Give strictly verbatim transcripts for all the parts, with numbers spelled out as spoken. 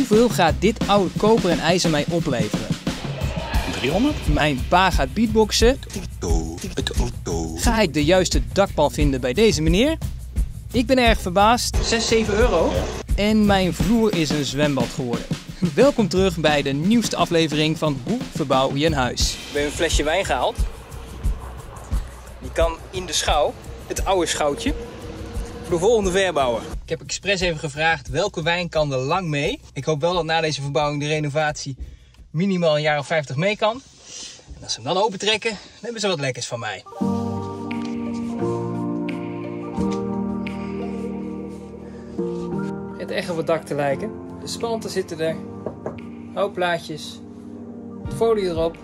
Hoeveel gaat dit oude koper en ijzer mij opleveren? driehonderd? Mijn pa gaat beatboxen. Ga ik de juiste dakpan vinden bij deze meneer? Ik ben erg verbaasd. zes, zeven euro? Ja. En mijn vloer is een zwembad geworden. Welkom terug bij de nieuwste aflevering van Hoe verbouw je een huis? Ik heb een flesje wijn gehaald. Die kan in de schouw, het oude schouwtje, voor de volgende verbouwen. Ik heb expres even gevraagd welke wijn kan er lang mee. Ik hoop wel dat na deze verbouwing de renovatie minimaal een jaar of vijftig mee kan. En als ze hem dan opentrekken, dan hebben ze wat lekkers van mij. Het echt op het dak te lijken. De spanten zitten er. Houtplaatjes. Folie erop.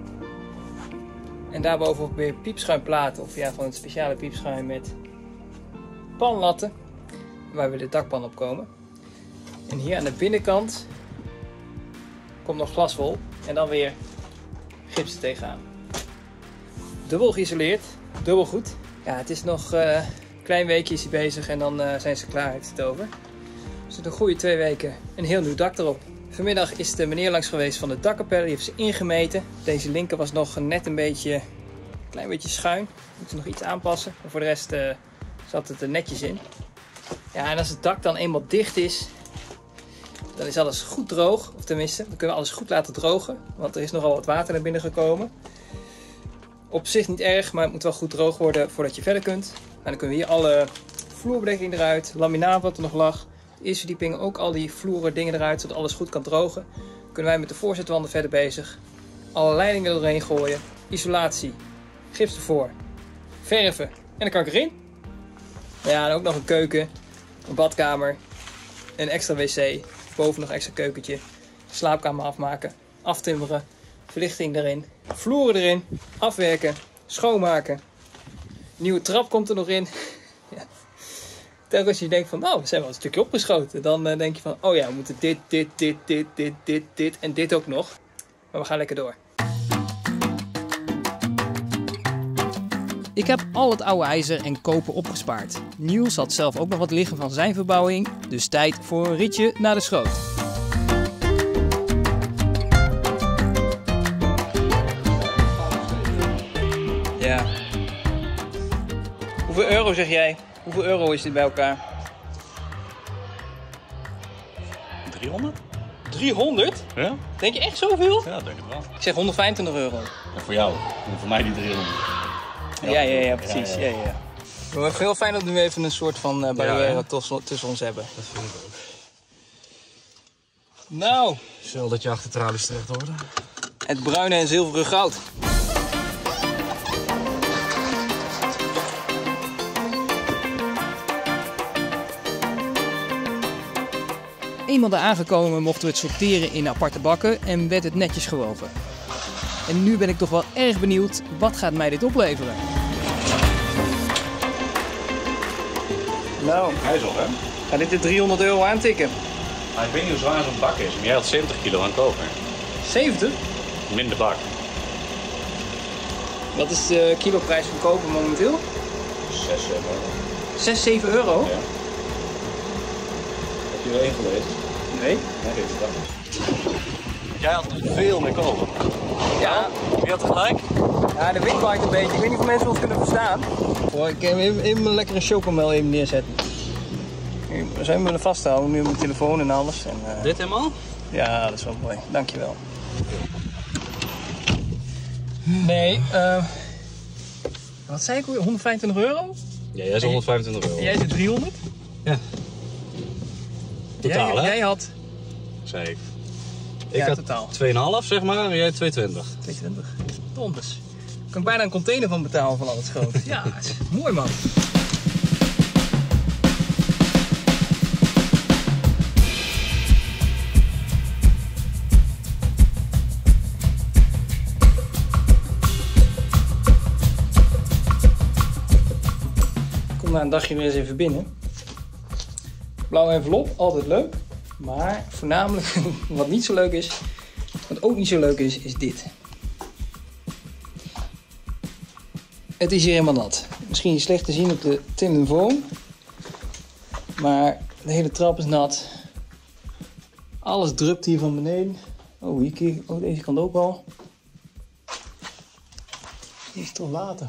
En daarbovenop weer piepschuimplaten. Of ja, van het speciale piepschuim met panlatten. Waar we de dakpan op komen. En hier aan de binnenkant komt nog glaswol. En dan weer gips er tegenaan. Dubbel geïsoleerd. Dubbel goed. Ja, het is nog uh, een klein weekje is hij bezig en dan uh, zijn ze klaar, heeft het over. Dus een goede twee weken een heel nieuw dak erop. Vanmiddag is de meneer langs geweest van de dakkapellen. Die heeft ze ingemeten. Deze linker was nog net een beetje, een klein beetje schuin. Moeten nog iets aanpassen. Maar voor de rest uh, zat het er netjes in. Ja, en als het dak dan eenmaal dicht is, dan is alles goed droog. Of tenminste, dan kunnen we alles goed laten drogen. Want er is nogal wat water naar binnen gekomen. Op zich niet erg, maar het moet wel goed droog worden voordat je verder kunt. En dan kunnen we hier alle vloerbedekking eruit. Laminaat wat er nog lag. De eerste verdieping ook al die vloeren dingen eruit, zodat alles goed kan drogen. Dan kunnen wij met de voorzetwanden verder bezig. Alle leidingen er doorheen gooien. Isolatie. Gips ervoor. Verven. En dan kan ik erin. Ja, en ook nog een keuken. Een badkamer. Een extra wc. Boven nog extra keukentje. Slaapkamer afmaken. Aftimmeren. Verlichting erin. Vloeren erin. Afwerken. Schoonmaken. Nieuwe trap komt er nog in. Ja. Telkens je denkt van, nou, we zijn wel een stukje opgeschoten. Dan uh, denk je van, oh ja, we moeten dit, dit, dit, dit, dit, dit, dit en dit ook nog. Maar we gaan lekker door. Ik heb al het oude ijzer en koper opgespaard. Niels had zelf ook nog wat liggen van zijn verbouwing. Dus tijd voor een ritje naar de schoot. Ja. Hoeveel euro zeg jij? Hoeveel euro is dit bij elkaar? driehonderd? driehonderd? Ja? Denk je echt zoveel? Ja, denk ik wel. Ik zeg honderdvijfentwintig euro. En voor jou. En voor mij die driehonderd. Ja, ja, ja, ja precies. Ja, ja. Ja, ja. Maar het is heel fijn dat we nu even een soort van uh, barrière ja, ja. tussen ons hebben. Dat vind ik ook. Nou. Stel dat je achter tralies terecht wordt. Het bruine en zilveren goud. Eenmaal daar aangekomen mochten we het sorteren in aparte bakken en werd het netjes gewoven. En nu ben ik toch wel erg benieuwd, wat gaat mij dit opleveren? Nou, hij is op, hè? Gaat dit de driehonderd euro aantikken? Maar ik weet niet hoe zwaar zo'n bak is, maar jij had zeventig kilo aan koper. zeventig? Minder bak. Wat is de kiloprijs van koper momenteel? zes, zeven euro. zes, zeven euro? Ja. Heb je er één gelezen? Nee. Nee, dit is dat. Jij had veel meer koper. Ja. Wie had er gelijk? Ja, de wind waait een beetje. Ik weet niet of mensen ons kunnen verstaan. Oh, ik ga even, even een lekkere chocomel even neerzetten. We zijn willen vasthouden, nu op mijn telefoon en alles. En, uh... Dit helemaal? Ja, dat is wel mooi. Dankjewel. Nee, uh... wat zei ik? honderdvijfentwintig euro? Ja, jij is honderdvijfentwintig euro. En jij zit driehonderd? Ja. Totaal, jij, hè? Jij had... Zei ik. Ik ja, had totaal. twee komma vijf zeg maar en jij twee komma twintig. twee komma twintig. Donders. Daar kan ik bijna een container van betalen van al het groot. Ja, mooi man. Kom na een dagje weer eens even binnen. Blauwe envelop, altijd leuk. Maar voornamelijk wat niet zo leuk is, wat ook niet zo leuk is, is dit. Het is hier helemaal nat. Misschien slecht te zien op de telefoon. Maar de hele trap is nat. Alles drupt hier van beneden. Oh, hier kijk, oh, deze kant ook al. Hier is toch water.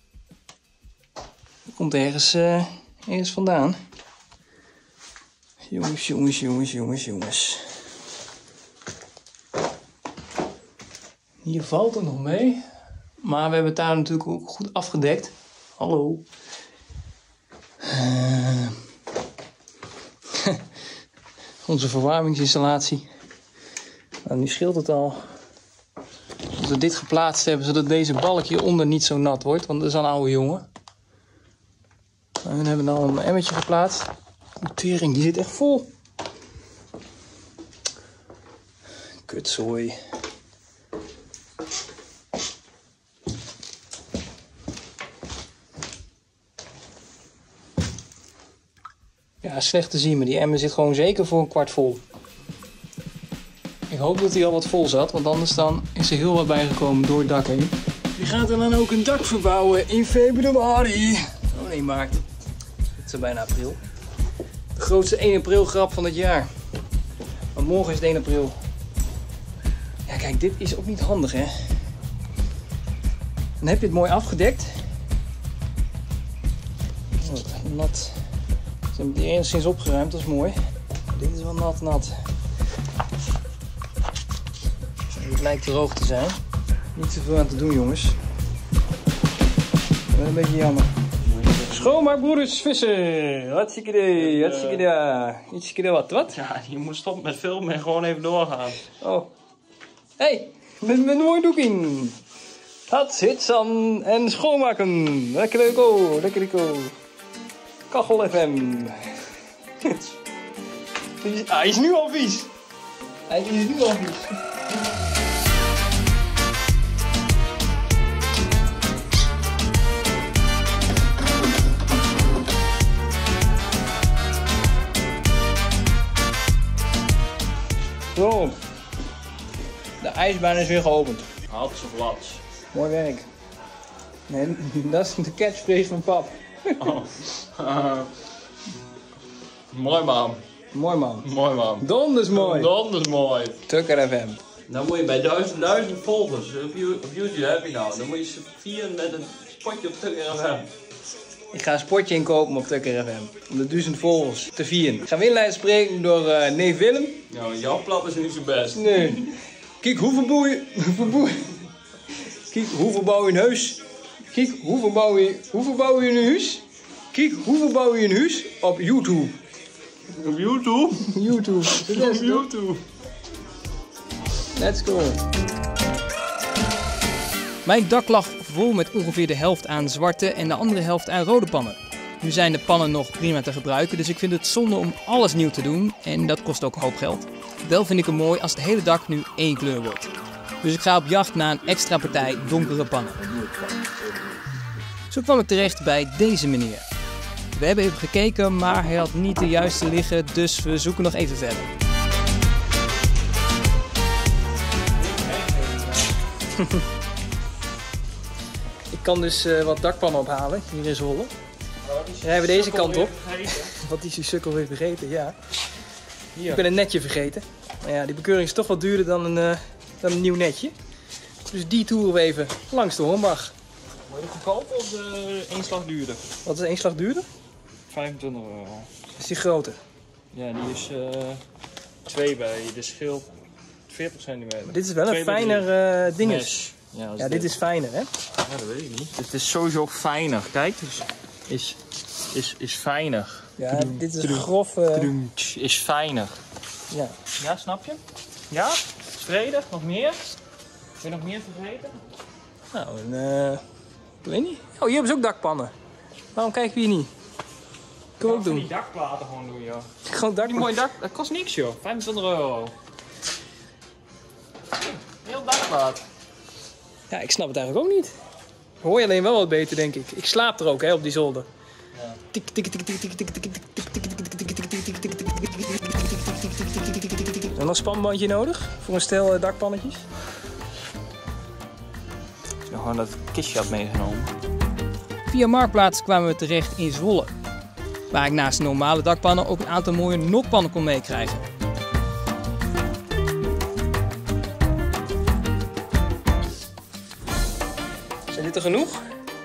Dat komt ergens, uh, ergens vandaan. Jongens, jongens, jongens, jongens, jongens. Hier valt het nog mee. Maar we hebben het daar natuurlijk ook goed afgedekt. Hallo. Uh, onze verwarmingsinstallatie. Nou, nu scheelt het al dat we dit geplaatst hebben, zodat deze balk hieronder niet zo nat wordt. Want dat is al een oude jongen. En we hebben dan een emmertje geplaatst. De tering, die zit echt vol. Kutzooi. Ja, slecht te zien, maar die emmer zit gewoon zeker voor een kwart vol. Ik hoop dat hij al wat vol zat, want anders dan is er heel wat bijgekomen door het dak heen. Wie gaat er dan ook een dak verbouwen in februari? Oh nee, maart. Het is bijna april. De grootste één april grap van het jaar. Want morgen is het één april. Ja, kijk, dit is ook niet handig, hè. Dan heb je het mooi afgedekt. Oh, nat. Ze hebben die enigszins opgeruimd, dat is mooi. Dit is wel nat, nat. Het lijkt droog te zijn. Niet zoveel aan te doen, jongens. Wel een beetje jammer. Schoonmaakbroeders vissen! Hartstikke idee, hartstikke idee. Iets idee wat, wat? Ja, je moet stoppen met filmen en gewoon even doorgaan. Oh. Hé, hey, met, met een mooi doeking. Het hits aan en schoonmaken. Lekker leuk, lekker leuk. Kachel F M. Hij is nu al vies. Hij is nu al vies. Zo. De ijsbaan is weer geopend. Hats of lats? Mooi werk. Nee, dat is de catchphrase van pap. Oh. Uh, mooi man. Mooi man. Mooi man. Donders mooi. Donders mooi. Tukker F M. Dan moet je bij duizend, duizend volgers op, op YouTube heb je nou. Dan moet je ze vieren met een spotje op Tukker F M. Ik ga een spotje inkopen op Tukker F M. Om de duizend volgers te vieren. Ik ga we inleiden spreken door uh, neef Willem. Ja, jouw plat is niet zo best. Nee. Kijk, hoeveel bouw je... Hoeveel bouw je... Kijk, hoeveel bouw je een huis? Kijk, hoeveel bouw je... Hoeveel bouw je een huis? Kijk, hoeveel bouw je een huis? Op YouTube. Op YouTube? YouTube. Op YouTube. Let's go. Mijn dak lag vol met ongeveer de helft aan zwarte en de andere helft aan rode pannen. Nu zijn de pannen nog prima te gebruiken, dus ik vind het zonde om alles nieuw te doen en dat kost ook een hoop geld. Wel vind ik het mooi als het hele dak nu één kleur wordt. Dus ik ga op jacht naar een extra partij donkere pannen. Zo kwam ik terecht bij deze meneer. We hebben even gekeken, maar hij had niet de juiste liggen, dus we zoeken nog even verder. Ik kan dus uh, wat dakpannen ophalen hier in Zwolle. Dan rijden we deze kant op. Wat die sukkel weer vergeten, ja. Hier. Ik ben een netje vergeten. Maar ja, die bekeuring is toch wat duurder dan een, uh, dan een nieuw netje. Dus die toeren we even langs de Hornbach. Wil je goedkoper of de één slag duurder? Wat is één slag duurder? vijfentwintig euro. Is die groter? Ja, die is uh, twee bij de schil veertig centimeter. Maar dit is wel een fijner uh, dinges. Ja, ja, dit, dit is fijner, hè? Ja, dat weet ik niet. Dus het is sowieso fijner. Kijk, dus is, is, is fijner. Ja, Tudum, dit is tudum, grof. Uh... Tudum, is fijner. Ja. Ja, snap je? Ja? Tevreden? Nog meer? Wil je nog meer vergeten? Nou, een, uh, ik weet niet. Oh, hier hebben ze ook dakpannen. Waarom kijken we hier niet? Kunnen we ook doen. Die dakplaten gewoon doen, joh. Gewoon dak. Die mooie dak, dat kost niks, joh. vijfentwintig euro. Heel dakplaat. Ja, ik snap het eigenlijk ook niet. Hoor je alleen wel wat beter, denk ik. Ik slaap er ook, hè, op die zolder. Tik tik tik tik tik tik tik tik tik tik tik tik tik tik. Is er nog een spanbandje nodig voor een stel dakpannetjes? Ik heb gewoon dat kistje had meegenomen. Via Marktplaats kwamen we terecht in Zwolle, waar ik naast de normale dakpannen ook een aantal mooie nokpannen kon meekrijgen. dit er genoeg?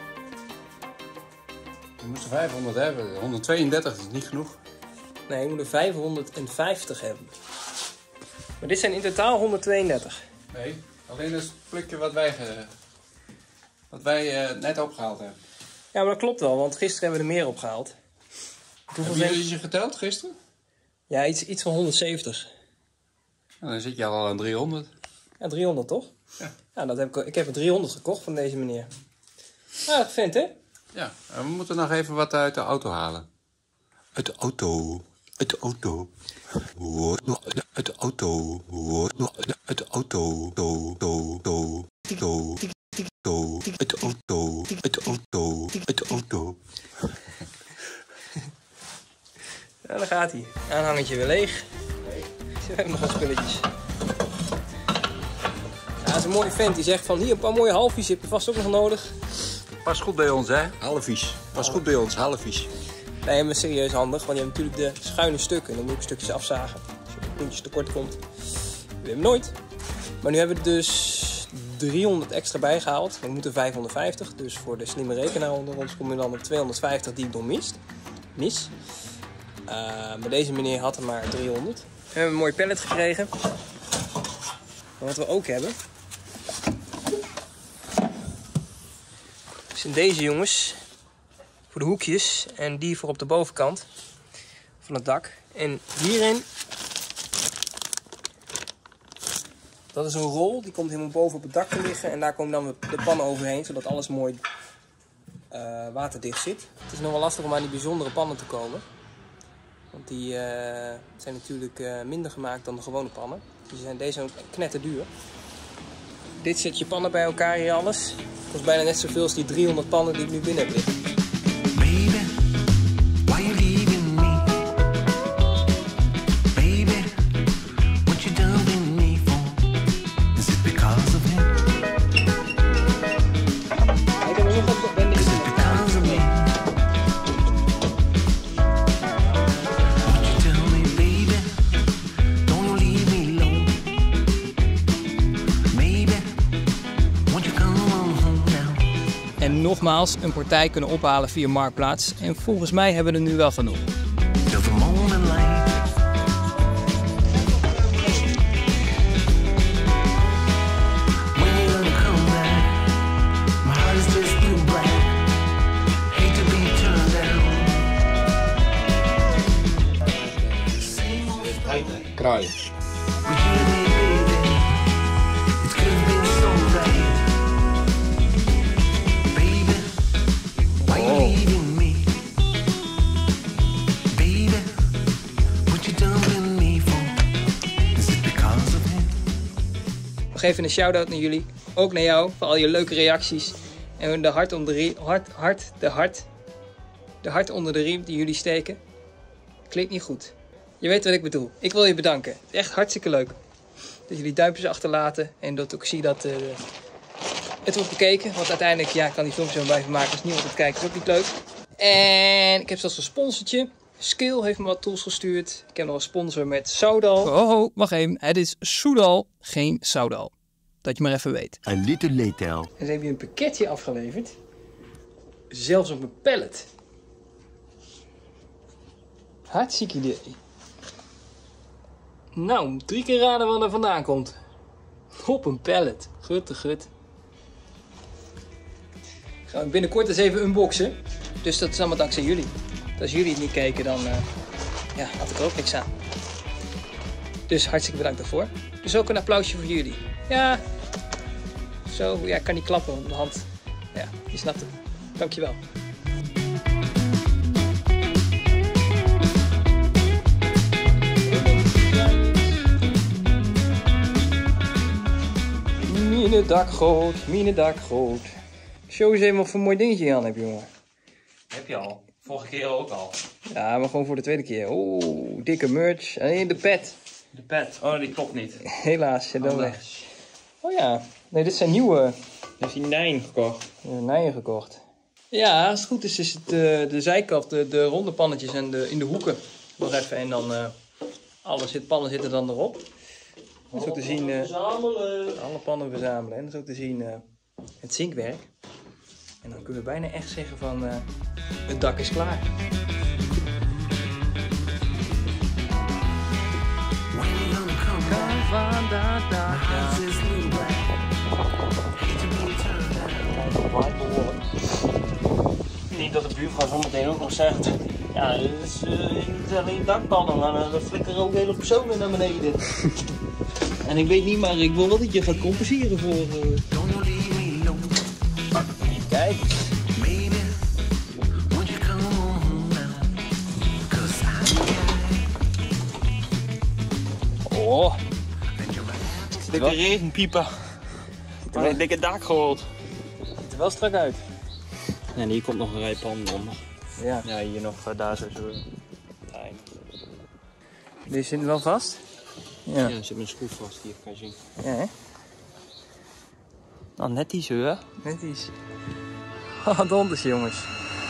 We moesten vijfhonderd hebben. honderdtweeëndertig is niet genoeg. Nee, je moet er vijfhonderdvijftig hebben. Maar dit zijn in totaal honderdtweeëndertig. Nee, alleen het plukje wat wij, ge... wat wij uh, net opgehaald hebben. Ja, maar dat klopt wel, want gisteren hebben we er meer opgehaald. Hoeveel hebben jullie je geteld gisteren? Ja, iets, iets van honderdzeventig. Nou, dan zit je al aan driehonderd. Ja, driehonderd toch? Ja. Ja, dat heb ik, ik heb er driehonderd gekocht van deze meneer. Nou, dat vindt hè? Ja, en we moeten nog even wat uit de auto halen. Uit de auto. Uit de auto. Uit de auto. Uit de auto. Uit de auto. Uit de auto. Uit de auto. Uit de auto. Ja, daar gaat hij. Aanhangertje weer leeg. We hebben nog wat spulletjes. Ja, dat is een mooie vent. Die zegt van hier een paar mooie halfjes. Heb je vast ook nog nodig. Pas goed bij ons, hè? Halfvies. Pas goed bij ons, halfvies. Nee, maar serieus handig. Want je hebt natuurlijk de schuine stukken. Dan moet je stukjes afzagen. Als je op puntjes tekort komt. We hebben nooit. Maar nu hebben we er dus driehonderd extra bijgehaald. We moeten vijfhonderdvijftig. Dus voor de slimme rekenaar onder ons kom je dan op tweehonderdvijftig die ik nog mist. Mis. Uh, maar deze meneer had er maar driehonderd. We hebben een mooi pallet gekregen. Maar wat we ook hebben... zijn deze jongens. Voor de hoekjes. En die voor op de bovenkant. Van het dak. En hierin... dat is een rol. Die komt helemaal boven op het dak te liggen. En daar komen dan de pannen overheen. Zodat alles mooi uh, waterdicht zit. Het is nog wel lastig om aan die bijzondere pannen te komen. Want die uh, zijn natuurlijk uh, minder gemaakt dan de gewone pannen. Die zijn, deze zijn ook knetterduur. Dit zet je pannen bij elkaar hier alles. Kost bijna net zoveel als die driehonderd pannen die ik nu binnen heb liggen. Baby, why you leaving me? Baby, what you done with me for? Is it because of him? Ik heb er nog wat ben Is it because of me? What you tell me, baby? Don't leave me alone. Baby, won't you come on home now? En nogmaals, een partij kunnen ophalen via Marktplaats. En volgens mij hebben we er nu wel genoeg. Till the morning light. When you gonna come back? My heart is just too black. Hate to be turned down. Same old Kraaien. Would you hear me, baby? It's could be so right. Baby, why you leaving me? Baby, what you done with me for? Is it because of him? Nog even een shout-out naar jullie. Ook naar jou, voor al je leuke reacties. En de hart, om de riem, hart, hart, de hart, de hart onder de riem die jullie steken. Klinkt niet goed. Je weet wat ik bedoel. Ik wil je bedanken. Het is echt hartstikke leuk. Dat jullie duimpjes achterlaten. En dat ik zie dat uh, het wordt bekeken. Want uiteindelijk, ja, ik kan die filmpjes zo blijven maken. Als niemand het kijkt, is ook niet leuk. En ik heb zelfs een sponsortje. Skill heeft me wat tools gestuurd. Ik heb nog een sponsor met Soudal. Oh, oh, wacht even. Het is Soudal, geen Soudal. Dat je maar even weet. A little later. En ze hebben je een pakketje afgeleverd. Zelfs op een pallet. Hartstikke idee. Nou, drie keer raden waar er vandaan komt. Op een pallet. Gut te gut. Gaan we binnenkort eens even unboxen. Dus dat is allemaal dankzij jullie. Als jullie het niet keken, dan uh, ja, had ik er ook niks aan. Dus hartstikke bedankt daarvoor. Dus ook een applausje voor jullie. Ja, zo, ja, ik kan niet klappen op de hand. Ja, je snapt het. Dankjewel. Mine dak groot, mine dak groot. Show eens even wat voor een mooi dingetje je aan hebt, jongen. Heb je al. Vorige keer ook al. Ja, maar gewoon voor de tweede keer. Oeh, dikke merch. En de pet. De pet. Oh, die klopt niet. Helaas, zit wel weg. Oh ja, nee, dit zijn nieuwe. Heeft hij Nijn gekocht? Nijen gekocht. Ja, als het goed is, is het uh, de zijkant, de, de ronde pannetjes en de, in de hoeken nog even. En dan uh, alle zit, pannen zitten dan erop. Dat is ook te zien. Uh, Verzamelen. alle pannen verzamelen. En dat is ook te zien uh, het zinkwerk. En dan kunnen we bijna echt zeggen van uh, het dak is klaar. Van dat dak, ja. Niet dat de buurvrouw zometeen ook nog zegt, ja, het is uh, niet alleen dakpannen, maar uh, er flikkeren ook hele personen naar beneden. En ik weet niet, maar ik wil wel dat je gaat compenseren voor... Uh... Kijk. Oh. Dikke regenpiepen. Maar een dikke dak gehoord. Ziet er wel strak uit. En hier komt nog een rij panden onder. Ja. Ja, hier nog, uh, daar zo zo. Deze zit wel vast? Ja. Ja, er zit een schroef vast, hier kan je zien. Ja, hè? Nou, net iets hoor. Net iets. Oh, donders jongens.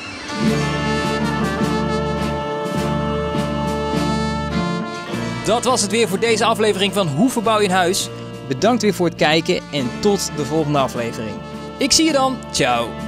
Dat was het weer voor deze aflevering van Hoe verbouw je een huis. Bedankt weer voor het kijken en tot de volgende aflevering. Ik zie je dan. Ciao.